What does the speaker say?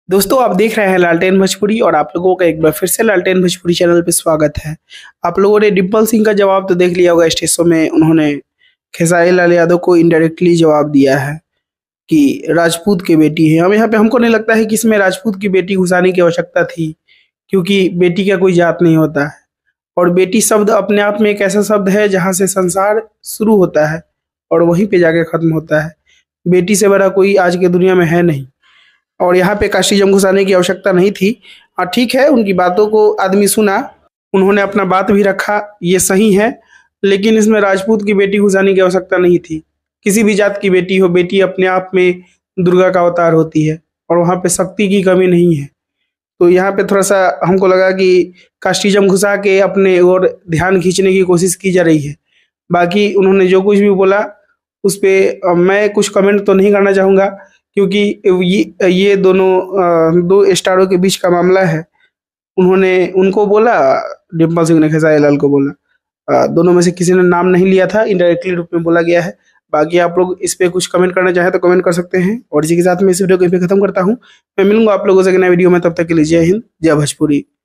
दोस्तों आप देख रहे हैं लालटेन भोजपुरी और आप लोगों का एक बार फिर से लालटेन भोजपुरी चैनल पे स्वागत है। आप लोगों ने डिम्पल सिंह का जवाब तो देख लिया होगा। स्टेज शो में उन्होंने खेसारी लाल यादव को इनडायरेक्टली जवाब दिया है कि राजपूत की बेटी है। हम यहाँ पे हमको नहीं लगता है कि इसमें राजपूत की बेटी घुसाने की आवश्यकता थी, क्योंकि बेटी का कोई जात नहीं होता है। और बेटी शब्द अपने आप में एक ऐसा शब्द है जहाँ से संसार शुरू होता है और वहीं पे जाके खत्म होता है। बेटी से बड़ा कोई आज की दुनिया में है नहीं। और यहाँ पे कास्टिज्म घुसाने की आवश्यकता नहीं थी। हाँ ठीक है, उनकी बातों को आदमी सुना, उन्होंने अपना बात भी रखा, ये सही है। लेकिन इसमें राजपूत की बेटी घुसाने की आवश्यकता नहीं थी। किसी भी जात की बेटी हो, बेटी अपने आप में दुर्गा का अवतार होती है और वहाँ पे शक्ति की कमी नहीं है। तो यहाँ पे थोड़ा सा हमको लगा कि कास्टिज्म घुसा के अपने और ध्यान खींचने की कोशिश की जा रही है। बाकी उन्होंने जो कुछ भी बोला उस पर मैं कुछ कमेंट तो नहीं करना चाहूँगा, क्योंकि ये दोनों दो स्टारों के बीच का मामला है। उन्होंने उनको बोला, डिम्पल सिंह ने खेसारी लाल को बोला। दोनों में से किसी ने नाम नहीं लिया था, इनडायरेक्टली रूप में बोला गया है। बाकी आप लोग इस पे कुछ कमेंट करना चाहें तो कमेंट कर सकते हैं। और इसी के साथ मैं इस वीडियो को यहीं पे खत्म करता हूँ। मैं मिलूंगा आप लोगों से एक नए वीडियो में, तब तक के लिए जय हिंद, जय भोजपुरी।